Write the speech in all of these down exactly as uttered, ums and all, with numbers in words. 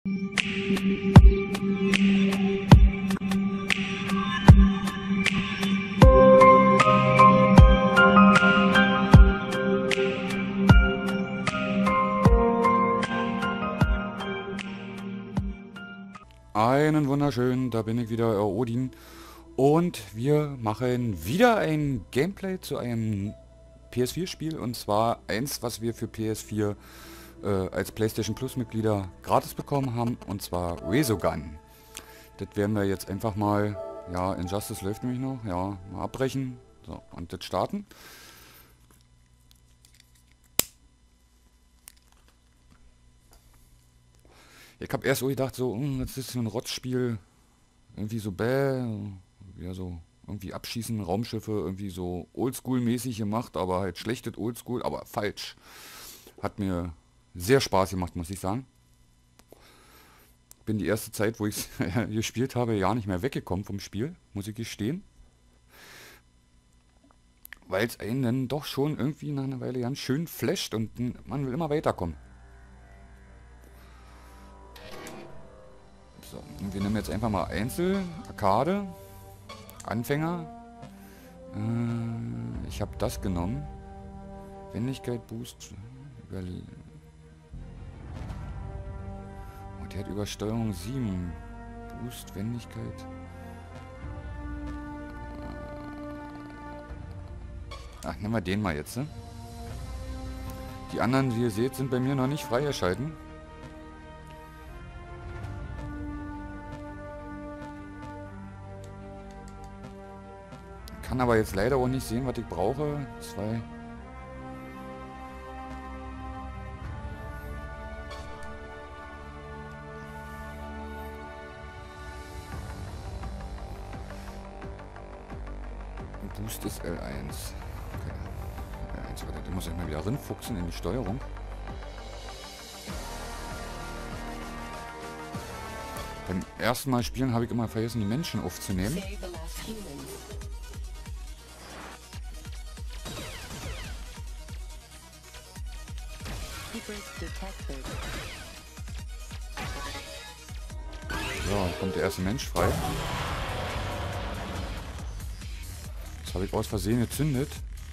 Einen wunderschönen, da bin ich wieder, euer Odin. Und wir machen wieder ein Gameplay zu einem P S vier Spiel. Und zwar eins, was wir für P S vier äh, als PlayStation Plus Mitglieder gratis bekommen haben. Und zwar Resogun. Das werden wir jetzt einfach mal, ja, Injustice läuft nämlich noch, ja, mal abbrechen. So, und das starten. Ich habe erst so gedacht, so, hm, das ist so ein Rotzspiel, irgendwie so bäh, ja so, irgendwie abschießen, Raumschiffe, irgendwie so Oldschool-mäßig gemacht, aber halt schlechtes Oldschool, aber falsch. Hat mir sehr Spaß gemacht, muss ich sagen. Bin die erste Zeit, wo ich es gespielt habe, ja nicht mehr weggekommen vom Spiel, muss ich gestehen. Weil es einen dann doch schon irgendwie nach einer Weile ganz schön flasht und man will immer weiterkommen. So, und wir nehmen jetzt einfach mal Einzel, Arcade, Anfänger. Äh, ich habe das genommen. Wendigkeit, Boost. Über oh, der hat Übersteuerung sieben. Boost, Wendigkeit. Ach, nehmen wir den mal jetzt. Ne? Die anderen, wie ihr seht, sind bei mir noch nicht freigeschalten. Kann aber jetzt leider auch nicht sehen, was ich brauche. Zwei. Boost ist L eins. Okay. L eins, warte, da muss ich mal wieder rinfuchsen in die Steuerung. Beim ersten Mal spielen habe ich immer vergessen, die Menschen aufzunehmen. So, kommt der erste Mensch frei. Das habe ich aus Versehen gezündet.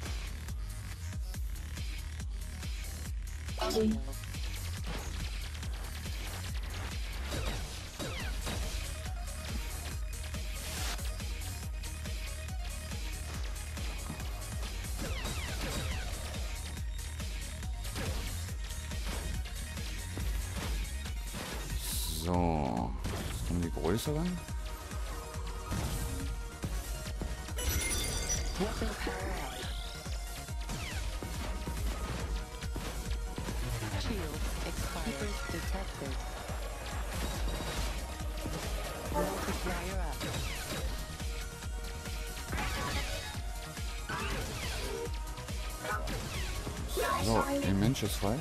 So, das sind die größeren. So, ein Mensch ist frei.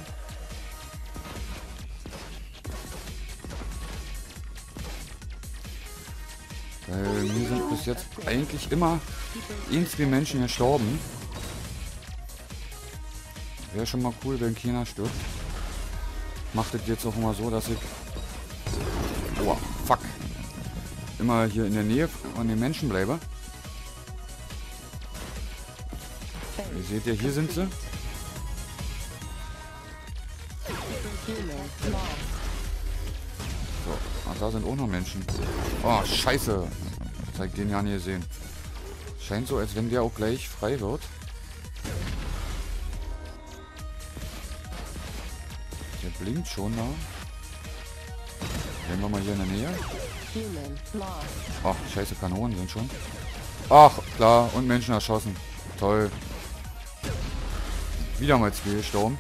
Weil mir sind bis jetzt eigentlich immer irgendwie Menschen gestorben. Wäre schon mal cool, wenn keiner stirbt. Macht das jetzt auch immer so, dass ich... Oh, fuck. Immer hier in der Nähe von den Menschen bleibe. Ihr seht ja, hier sind sie. So, ach, da sind auch noch Menschen. Oh, scheiße. Das habe ich den ja nicht gesehen. Scheint so, als wenn der auch gleich frei wird. Der blinkt schon da. Gehen wir mal hier in der Nähe. Ach, scheiße, Kanonen sind schon. Ach, klar, und Menschen erschossen. Toll. Wieder mal zwei gestorben.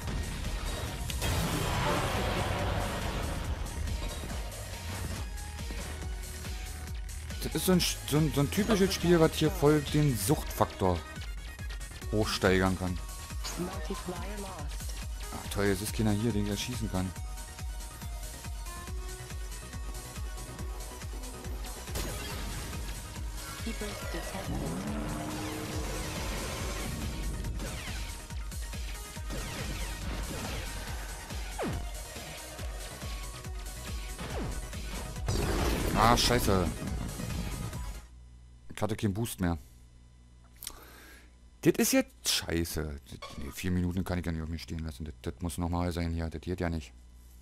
Das ist so ein, so, ein, so ein typisches Spiel, was hier voll den Suchtfaktor hochsteigern kann. Ach toll, jetzt ist keiner hier, den ich erschießen kann. Ah, scheiße. Ich hatte keinen Boost mehr. Das ist jetzt scheiße. Das, nee, vier Minuten kann ich ja nicht auf mich stehen lassen. Das, das muss normal sein hier. Das geht ja nicht.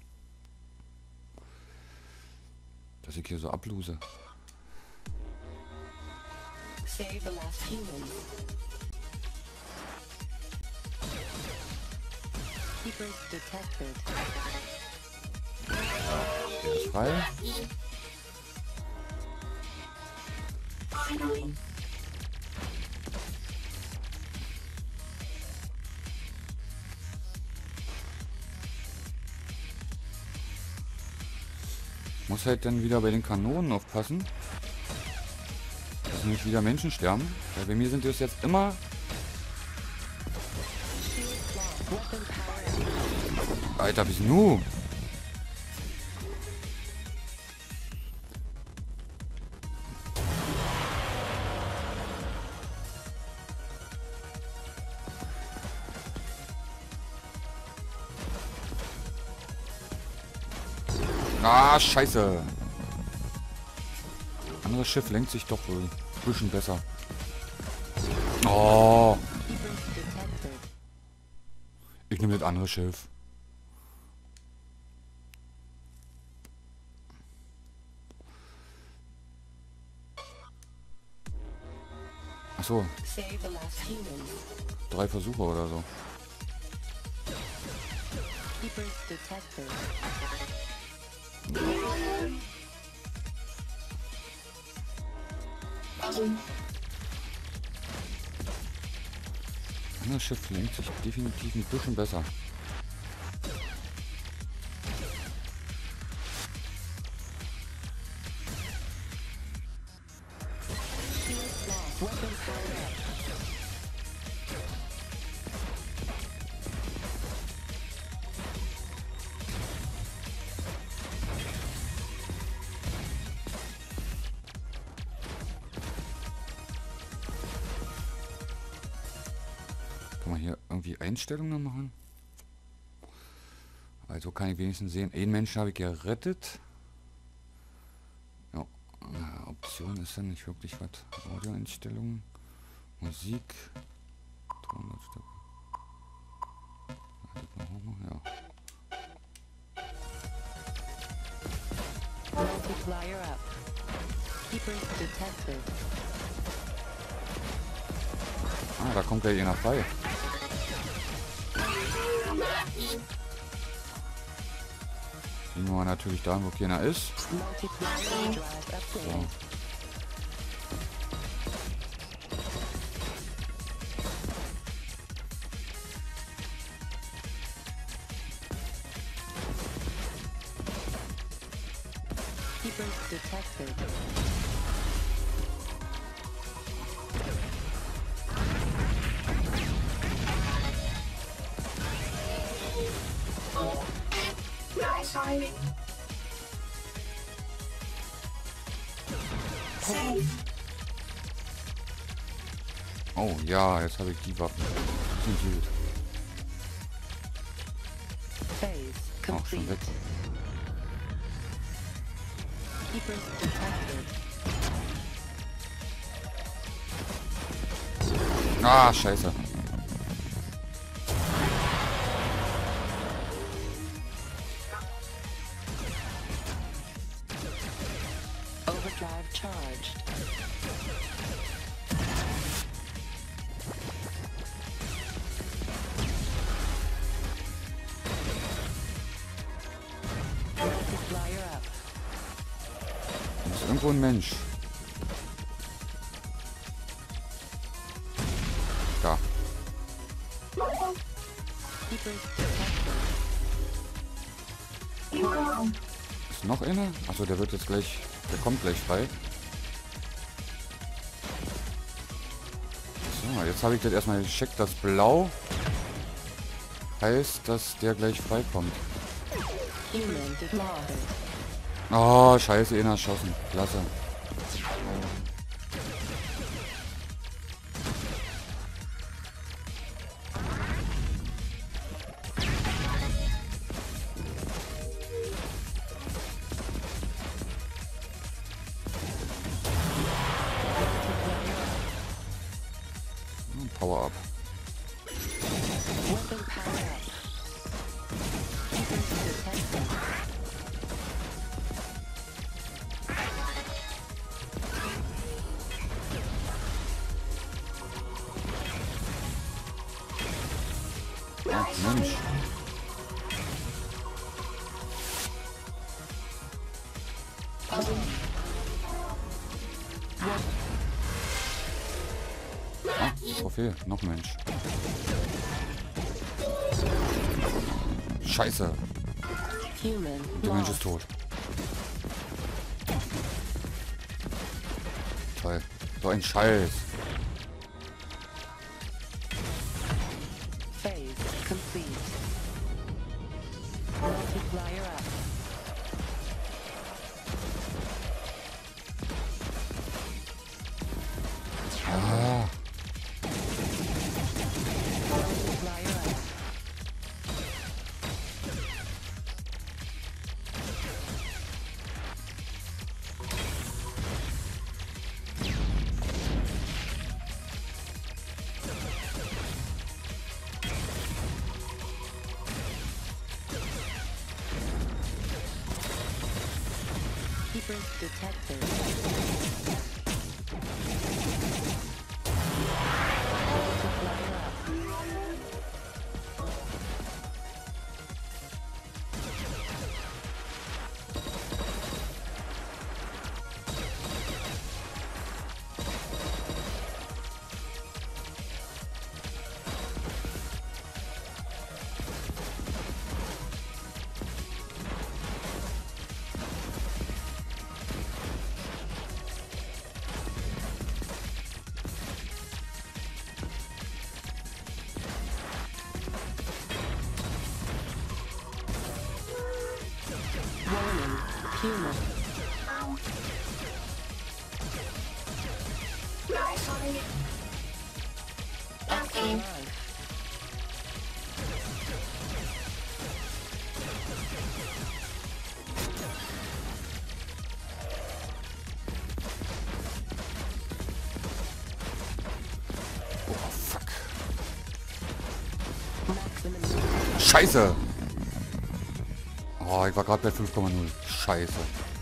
Dass ich hier so ablose. Save the last human. Keepers detected. Der ist frei. Muss halt dann wieder bei den Kanonen aufpassen, dass nicht wieder Menschen sterben. Weil bei mir sind es jetzt immer... Alter, wie nu? Ah, scheiße. Anderes Schiff lenkt sich doch wohl ein bisschen besser. Oh. Ich nehme das andere Schiff. Ach so. Drei Versuche oder so. Das Schiff lenkt sich definitiv ein bisschen besser. Kann man hier irgendwie Einstellungen machen? Also kann ich wenigstens sehen, einen Menschen habe ich gerettet. Ja, äh, Option ist ja nicht wirklich was. Audioeinstellungen, Musik, Tonlautstärke. Ja. Multiplier up. Keepers detected. Ah, da kommt gleich einer frei. Sehen wir mal natürlich da, wo keiner ist. So. Keepers detected. Oh ja, jetzt habe ich die Waffen. Die sind gut. Phase Auch schon weg. complete. Keepers detected. Ah, scheiße. Overdrive charged. Multiplier up. Da ist irgendwo ein Mensch. Da. Keepers detected. Ist noch einer? Achso, der wird jetzt gleich... Der kommt gleich frei. So, jetzt habe ich das erstmal gecheckt, dass blau heißt, dass der gleich frei kommt. Human detected. Oh, scheiße, einer erschossen. Klasse. Power up. Weapon power up. Keepers detected. Ach Mensch. Ah, Trophäe, noch ein Mensch. Scheiße, Human der Mensch ist lost. tot. Toll, so ein Scheiß. Phase complete. Multiplier up. Ah, Multiplier up. Keepers detected. Multiplier up. Warning. Human. Extra life. oh fuck. Maximum. Scheiße. Oh, ich war gerade bei fünf Komma null. Scheiße.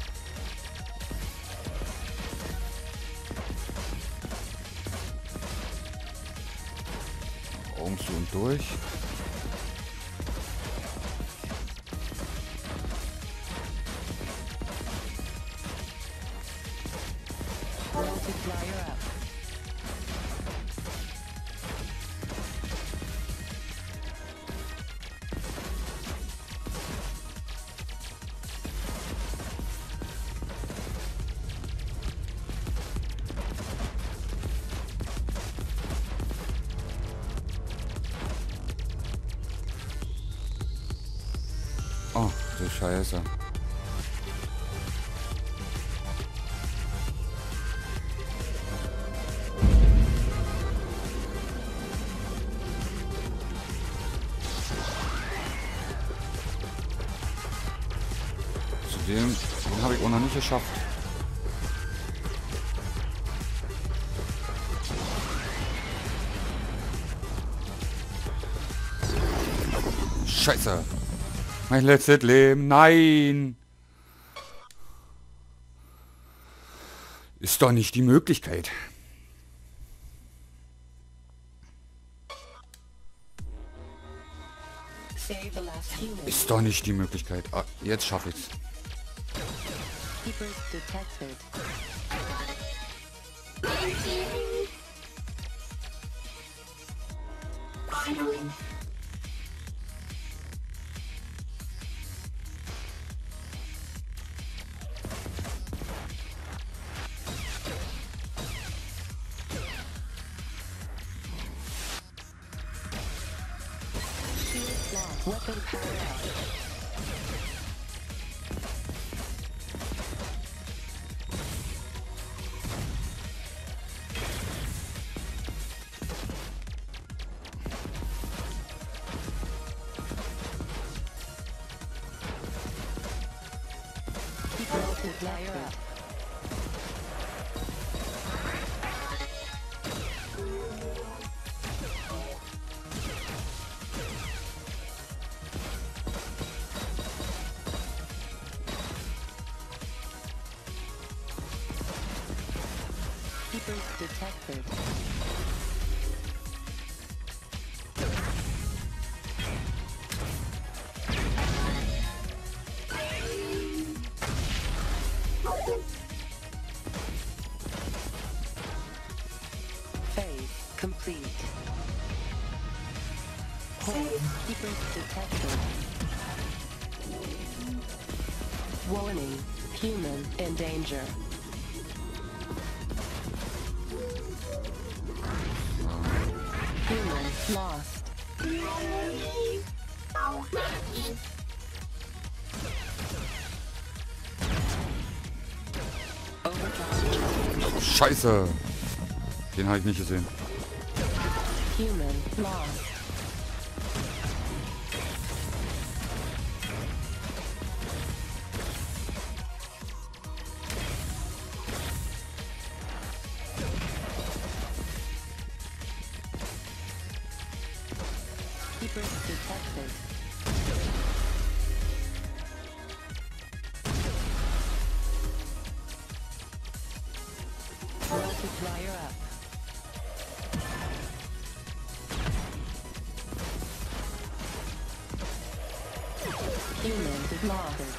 Augen zu und durch. Multiplier up. Oh, du Scheiße. Zudem, den habe ich auch noch nicht geschafft. Scheiße. Mein letztes Leben. Nein. Ist doch nicht die Möglichkeit. Save the last human. Ist doch nicht die Möglichkeit. Ah, jetzt schaffe ich's. Keepers detected. Shield lost. Weapon power up. Multiplier up. Keepers detected. Phase complete. Hold. Keepers detected. Warning. Human in danger. Human lost. Overdrive. Scheiße. Den habe ich nicht gesehen. Human lost. Keepers detected. Multiplier up. Human lost.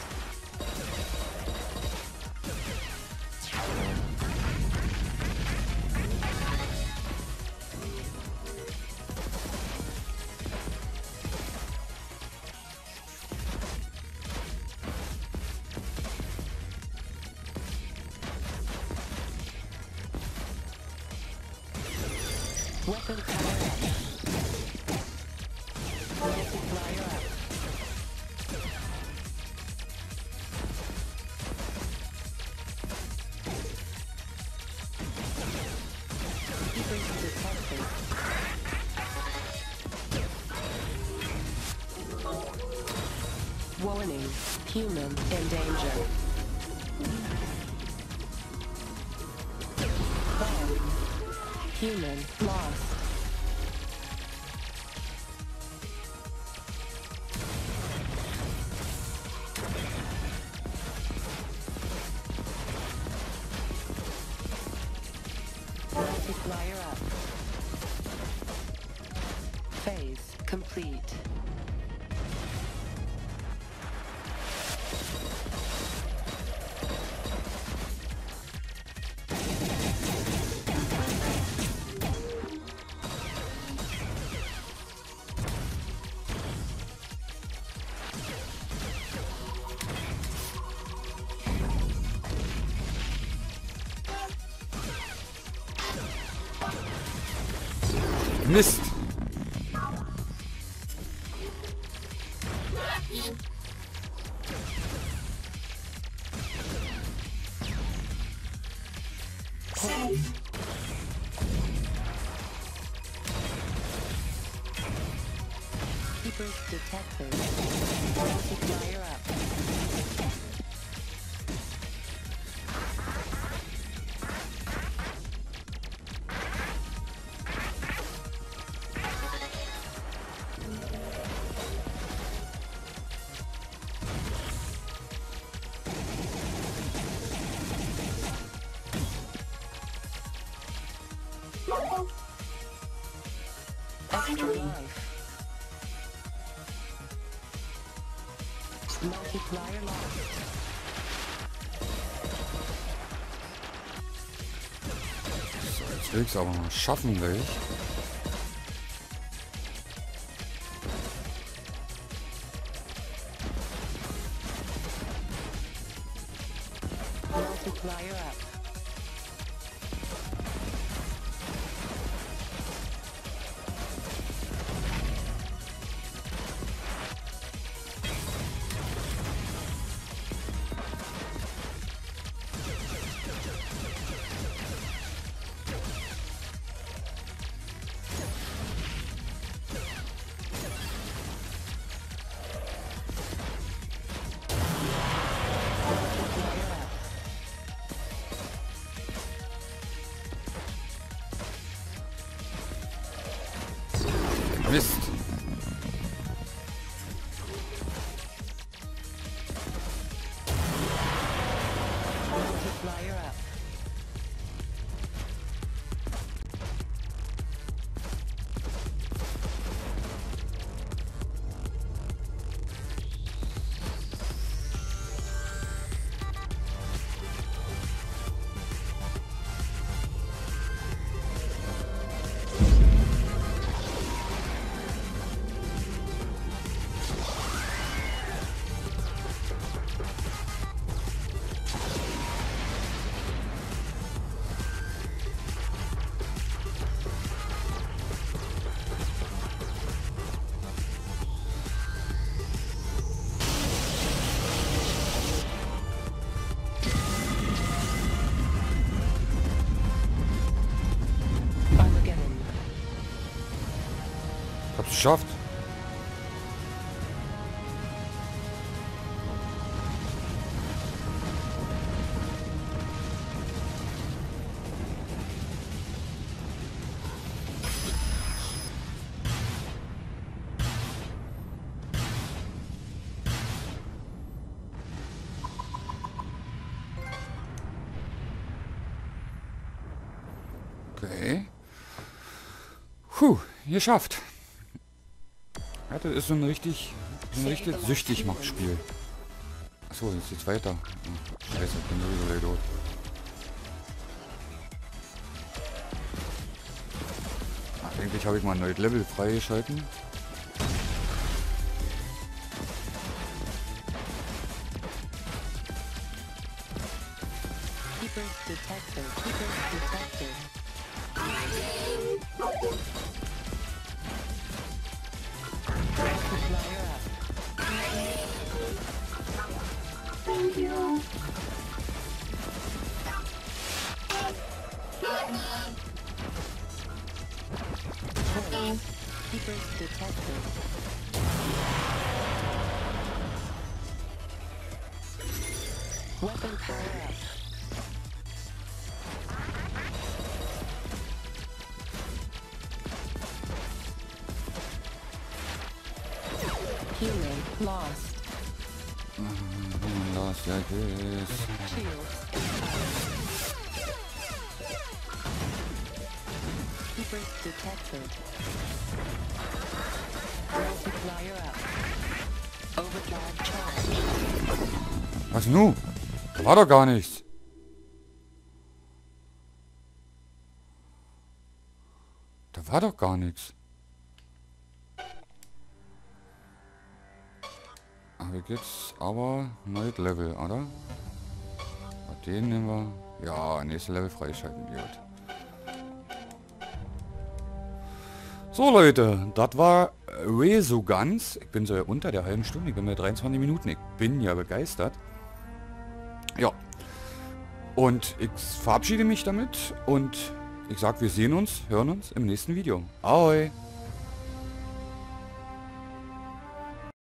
Weapon power up. Multiplier up. Keepers detected. Warning. Human in danger. Bomb. Human lost. Multiplier up. Phase complete. Mist. Keepers detected. Multiplier up. Extra life. Multiplier lost. So, jetzt will ich es aber mal schaffen gleich. Multiplier up. Mist. Multiplier up. geschafft. Okay. Puh, geschafft. Ja, das ist so ein richtig, so ein richtig süchtig macht Spiel. Achso, jetzt geht's weiter. Oh, scheiße, ich bin sowieso gleich tot. Ach, eigentlich habe ich mal ein neues Level freigeschalten. Keepers detected. Keepers detected. Multiplier up. Hold. Keepers detected. Weapon power up. Healing lost. Lost, ja, yes. Shields. Keepers detected. Multiplier up. Overdrive charge. Was nu? Da war doch gar nichts. Da war doch gar nichts. Habe ich jetzt aber neues Level, oder? Den nehmen wir. Ja, nächstes Level freischalten. Gut. So Leute, das war Resoguns. Ich bin so unter der halben Stunde. Ich bin bei dreiundzwanzig Minuten. Ich bin ja begeistert. Ja. Und ich verabschiede mich damit. Und ich sag, wir sehen uns, hören uns im nächsten Video. Ahoi.